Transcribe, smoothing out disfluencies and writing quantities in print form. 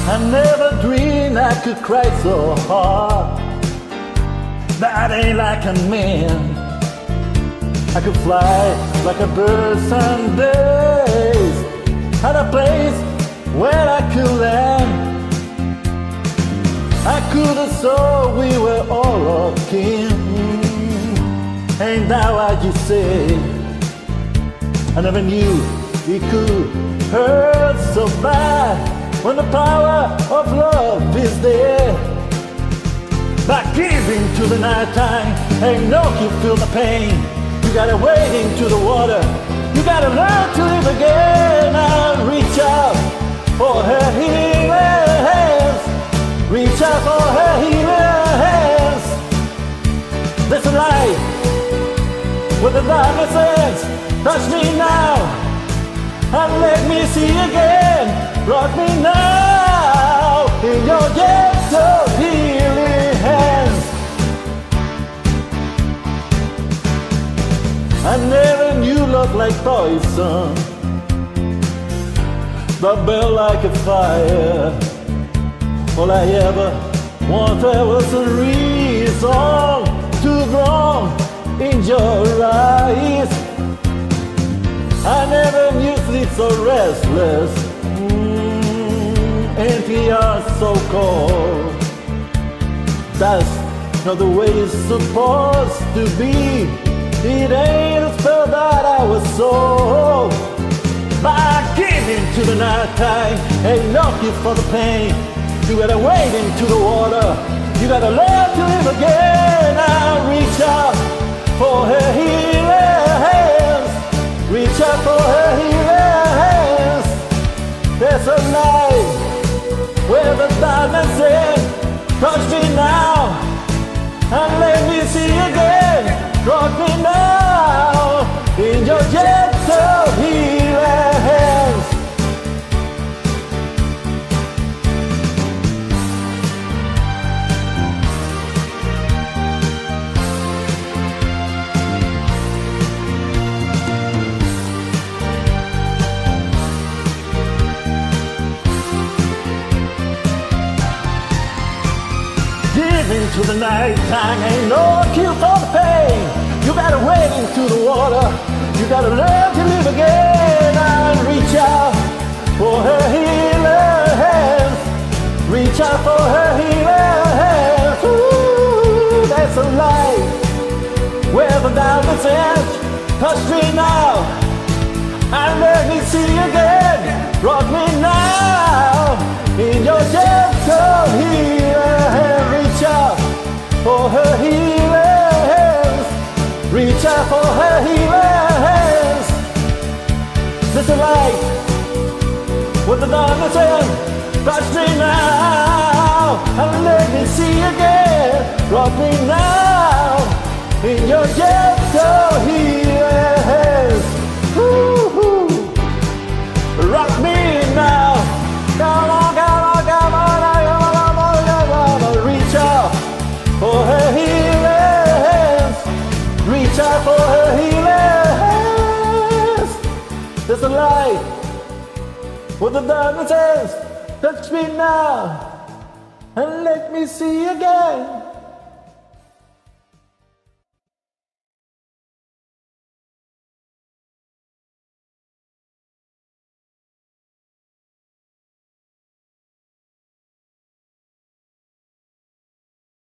I never dreamed I could cry so hard. That ain't like a man. I could fly like a bird some days, at a place where I could land. I could have saw we were all a kin. Ain't that what you say? I never knew it could hurt so bad when the power of love is there. But giving to the night time ain't no you feel the pain. You gotta wade into the water. You gotta learn to live again. And reach out for her healing hands. Reach out for her healing hands. There's a light with the darkness ends. Touch me now and let me see again. Rock me now in your gentle healing hands. I never knew love like poison, but burn like a fire. All I ever wanted was a reason to drown in your eyes. I never knew sleep so restless, empty heart so cold. That's not the way it's supposed to be. It ain't a spell that I was sold. But giving to the night time ain't no gift for the pain. You gotta wade into the water. You gotta learn to live again. And reach out for her healing hands. Reach out for her healing hands. There's a light where the darkness ends. Touch me now and let me see again. Rock me now in your gentle healing hands. Giving to the night time ain't no cure for the pain. You gotta wade into the water. You gotta learn to live again. And reach out for her healing hands. Reach out for her healing hands. Ooh, there's a light where the darkness ends. Touch me now and let me see again. Rock me now in your gentle healing hand. Reach out for her healing hands. Reach out for her healing hands. There's a light with the darkness in. Touch me now and let me see again. Rock me now in your gentle healing hands. Woo-hoo. Rock me now. Come on, come on, come on, come on, come on, come on. Reach out for her healing hands. Reach out for her healing hands. There's a light with the darkness ends. Touch me now and let me see again.